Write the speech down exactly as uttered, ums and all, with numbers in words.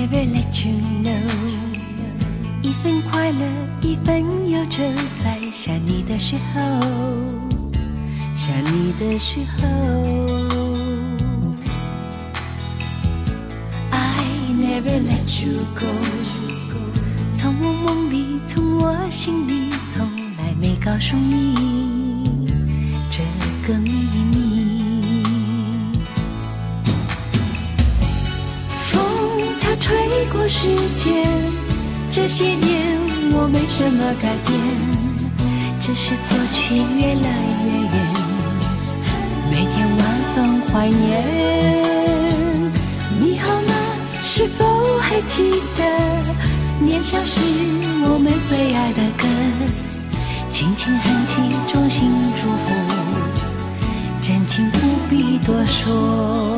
Never let you know， 一份快乐，一份忧愁，在想你的时候，想你的时候。I never let you go， 从我梦里，从我心里，从来没告诉你这个秘密。吹过时间，这些年我没什么改变，只是过去越来越远，每天晚风怀念。你好吗？是否还记得年少时我们最爱的歌？轻轻哼起，衷心祝福，真情不必多说。